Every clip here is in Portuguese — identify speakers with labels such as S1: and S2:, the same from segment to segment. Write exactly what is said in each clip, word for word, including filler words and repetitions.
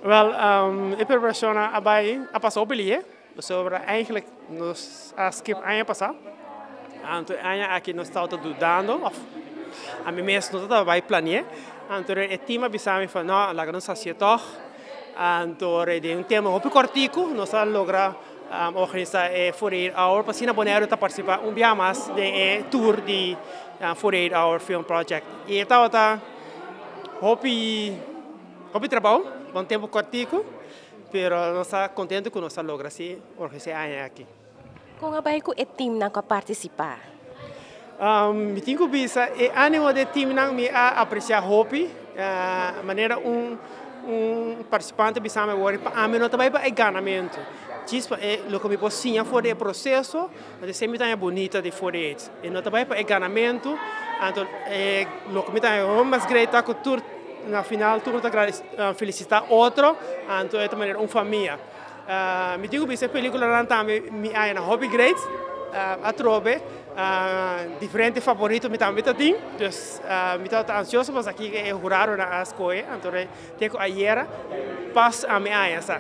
S1: Wel, um, ik ben persoon bij a passar op lié, sobre eigenlijk nos a skip ano passado. Então, ano aqui nós estamos dudando, a mim mesmo nós estamos vai planear. Então, o time bisami fa no, la não sacia toch. Então, de um tema muito cortico, nós vamos lograr um, organizar e forêt hour para sina Bonaire tá participar um dia mais de e, tour de uh, forêt hour film project. E então tá hopi hopi trabalho, um tempo cortico, pero nós estamos contentes com nós logra se organizar aqui.
S2: Como vai com o time não participar?
S1: Um, me tenho visto e ânimo do time não me a apreciar hopi, a uh, maneira um um participante bisa me worry pa amin no também para enganamento. Chispa é lo que me possível for o processo, mas sempre tá bonita de for it. E no também para enganamento, então é lo que me tá mais grata que tur na final tur tá felicitar outro, então é também uma família. Uh, me digo bisa película não também me aí na hobby great, uh, a trobe Uh, diferente favorito me também tem, então uh, me estou ansioso mas aqui é jurado na escola, então tenho ayer pas a minha essa.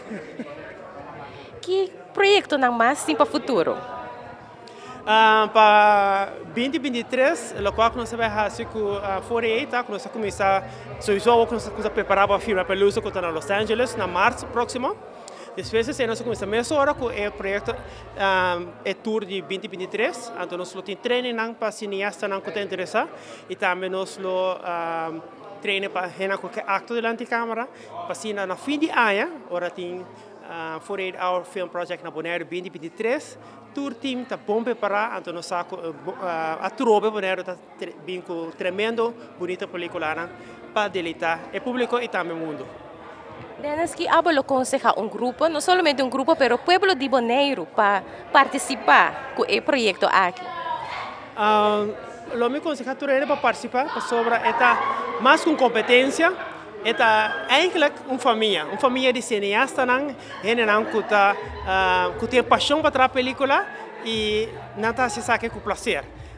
S2: Que projeto não mais sim para o futuro?
S1: Uh, para vinte e vinte e três, o qual nós vamos fazer com a Forei, tá? Nós vamos começar, só o que nós vamos preparar para a firma para Luso que está em Los Angeles na março próximo. Depois, nós começamos a com o projeto um, é tour de vinte e vinte e três, então nós temos treino para cineasta que está interessado e também nós um, treino para renar qualquer acto de anticâmara, para cina na fim de ano, agora tem uh, forty hour film project na Bonaire vinte e vinte e três, tour team está bom preparado, então nós saco uh, a tropa Bonaire está bem com tremendo, bonita película para deleitar o público e também o mundo.
S2: Temos que aconselhar um grupo, não somente um grupo, mas o povo de Bonaire para participar com o projeto aqui.
S1: Uh, o meu conselho para participar sobre esta mais com competência, esta eigenlijk uma família, uma família de cineastas não, gente não que tá, uh, que tem paixão para a película e não está se saque com prazer.